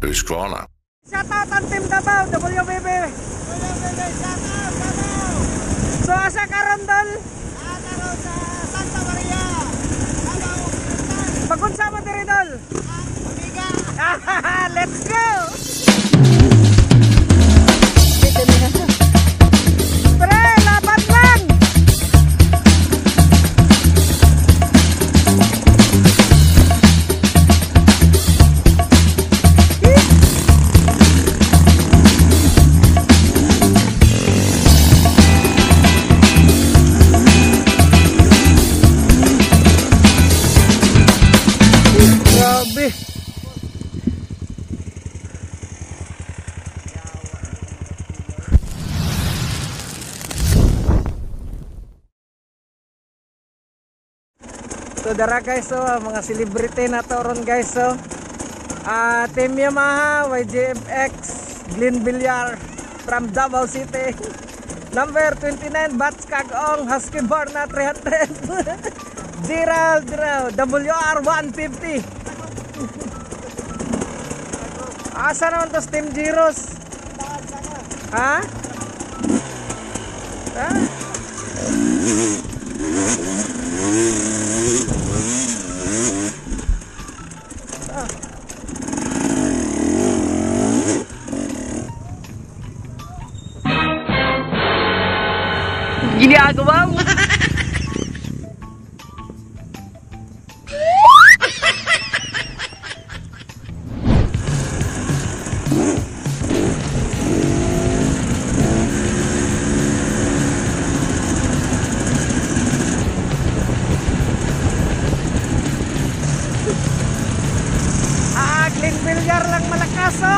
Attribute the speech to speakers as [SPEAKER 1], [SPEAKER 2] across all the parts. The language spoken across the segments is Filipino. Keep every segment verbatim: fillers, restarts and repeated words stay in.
[SPEAKER 1] Husqvarna.
[SPEAKER 2] Shoutout ang Team Davao, W B B.
[SPEAKER 3] W B B, shoutout, Davao.
[SPEAKER 2] So asa karon dol?
[SPEAKER 3] Ah, karon sa Santa Maria, Davao.
[SPEAKER 2] Pagkunsa mo diri dol?
[SPEAKER 3] Amiga.
[SPEAKER 2] Let's go! Pre, laban lang! Grabe! So dara guys, so mga celebrity na to ron guys, so uh, Team Yamaha, Y J F X, Glenn Villar from Davao City. Number twenty-nine, Bats Kagong, Husky Bar na three hundred. Zero, zero, W R one fifty. Asa naman to Team Zeros? Ha? Ha? Ginagawa mo? Ah, Glenn Villar lang malakas, oh.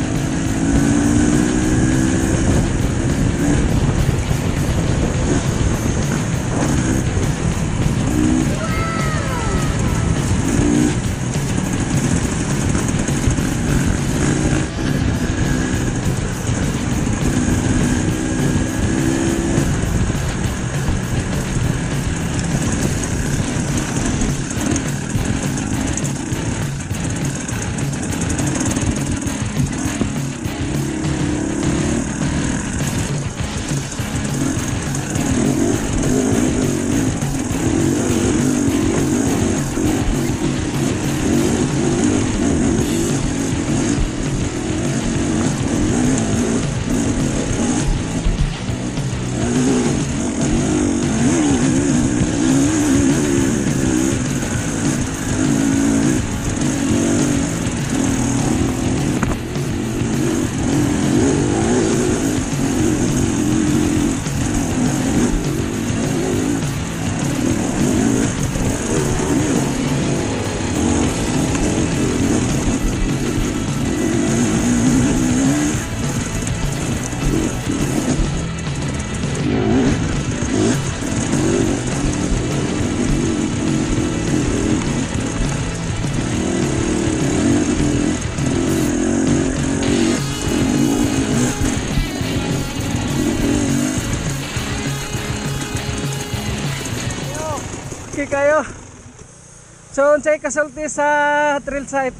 [SPEAKER 2] Okay kayo. So unsay kasulti sa trail site?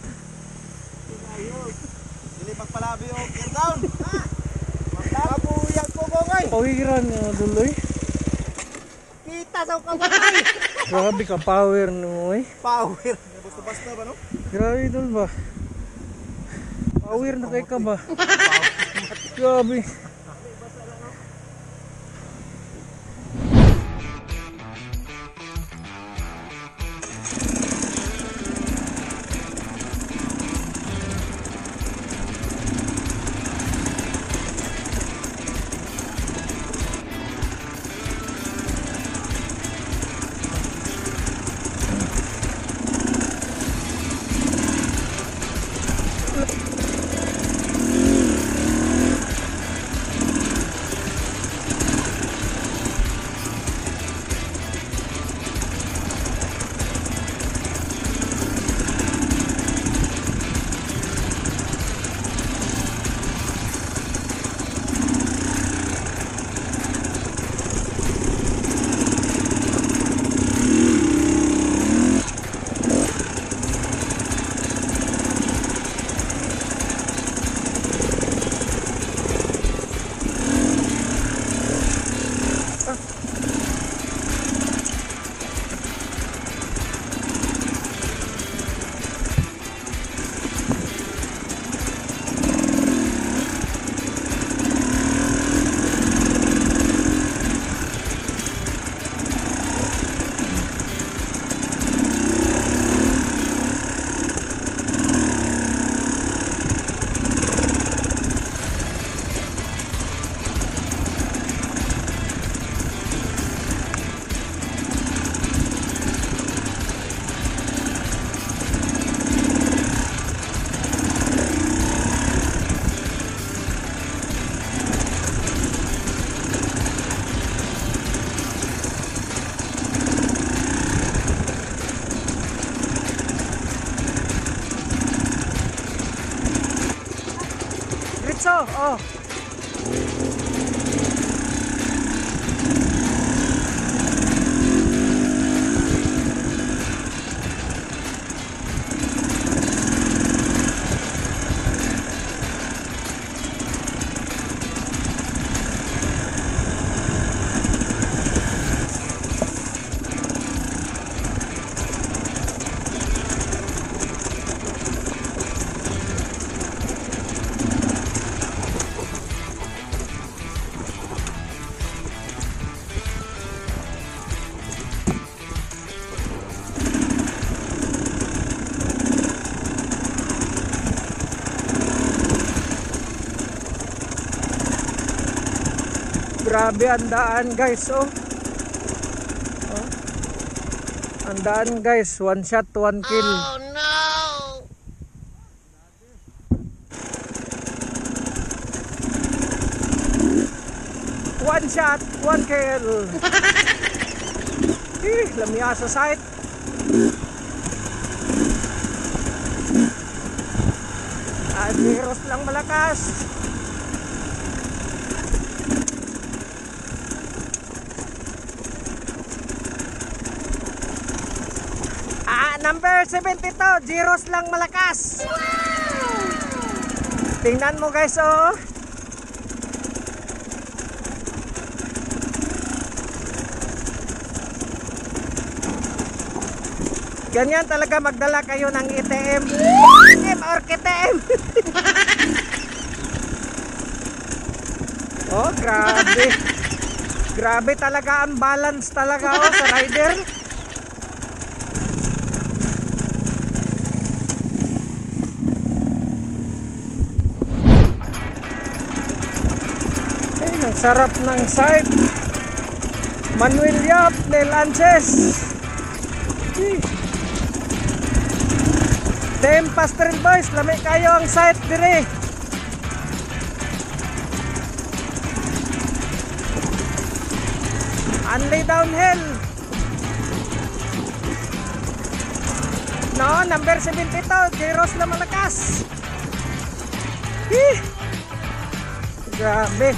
[SPEAKER 3] Dili pagpalabi o gear down. Mabuyag ko bongay.
[SPEAKER 2] Pawiran nyo duloy.
[SPEAKER 3] Kita sa kabay.
[SPEAKER 2] Grabe ka power no eh.
[SPEAKER 3] Power. Basta-basta ba no?
[SPEAKER 2] Grabe dul ba? Power na kay ka ba? Grabe. oh. Grabe ang daan guys, oh. Oh. Ang daan guys, one shot, one kill.
[SPEAKER 3] Oh no!
[SPEAKER 2] One shot, one kill. Eh, lamia sa site. Ah, zeros lang malakas. Number seventy-two, zeros lang malakas. Wow! Tingnan mo guys, oh. Ganyan talaga magdala kayo ng E T M. E T M or K T M. Oh, grabe. Grabe talaga ang balance talaga, oh, sa rider. Ang sarap ng side. Manuel Yap, Nel Anches. Dem Pastoral Boys, lami kayo ang side dire. Only downhill. No, number seventy-two, zeros na malakas. Hih. Grabe.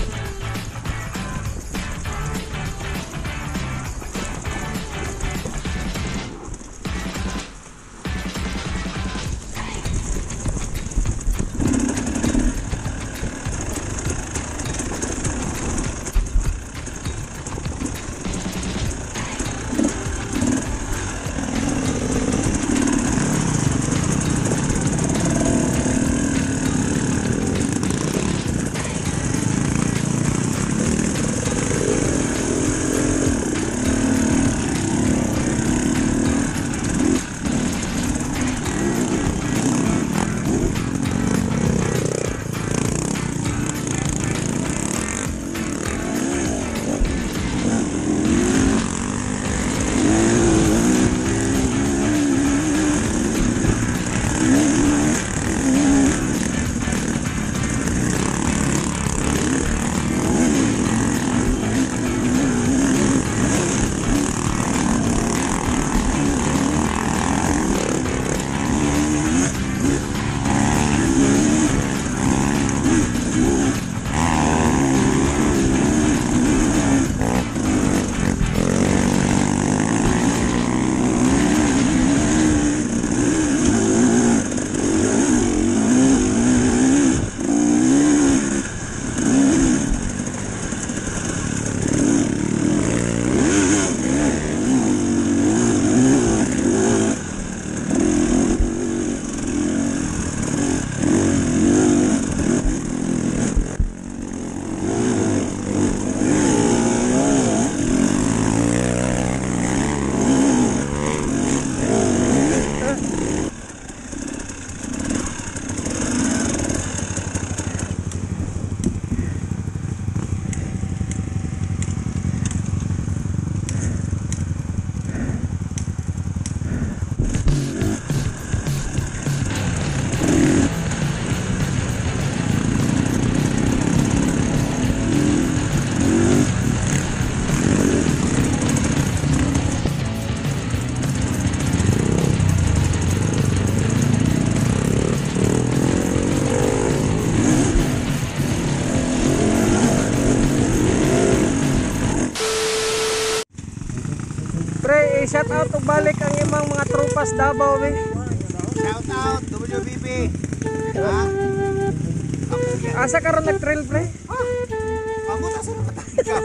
[SPEAKER 2] i-shout out ug balik ang imong mga tropas Davao be.
[SPEAKER 3] Shout out W B B. Ha?
[SPEAKER 2] Asa karon nag-trail pre?
[SPEAKER 3] Amo ta sa matangkap.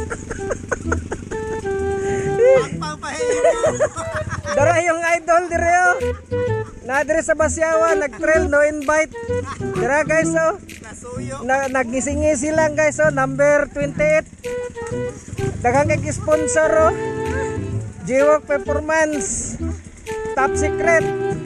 [SPEAKER 3] Pagpapahin.
[SPEAKER 2] Dara yung idol dire oh. Na dire sa Basyawan nag-trail no invite. Dira guys oh.
[SPEAKER 3] Nasuyo.
[SPEAKER 2] Na nagngisi-ngisi lang guys oh, number twenty-eight. Daghang kay sponsor oh. G-Walk Performance. Top secret.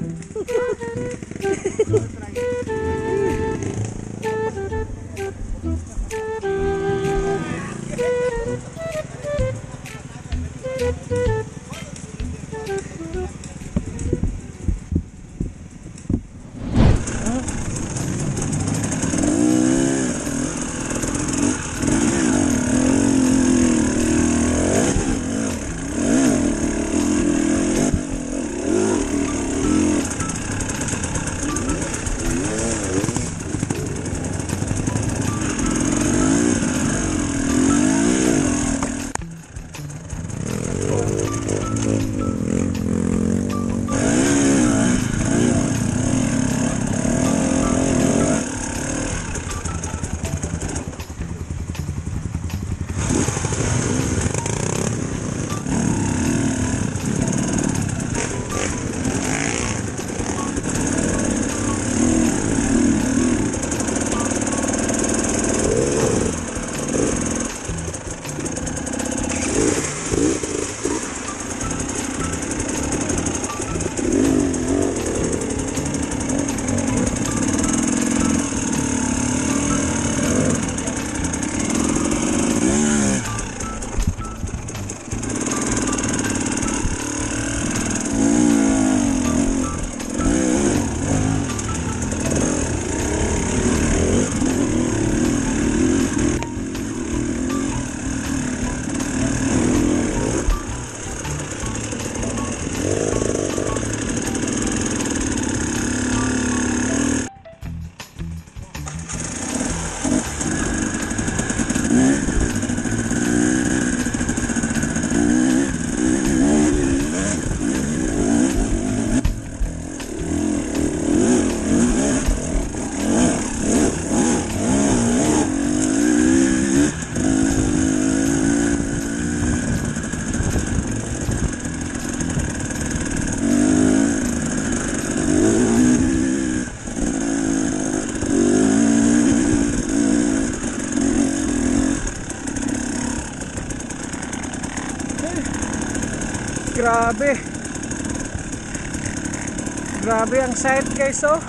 [SPEAKER 2] Grabe. Grabe ang sight guys oh.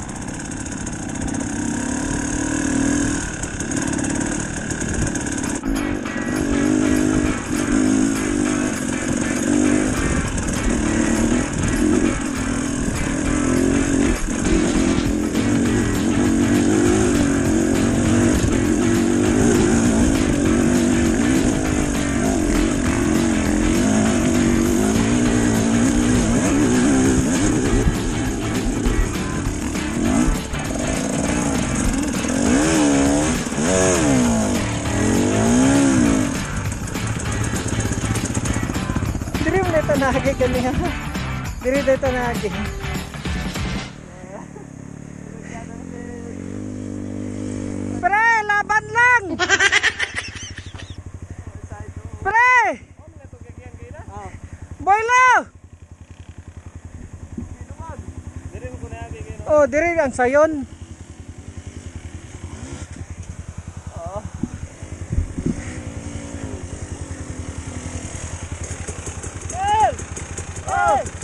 [SPEAKER 2] Nagi kaniya. Diri dito nagi. Pre, laban lang. Pre. Boylo. Oh, diri ang sayon. Oh!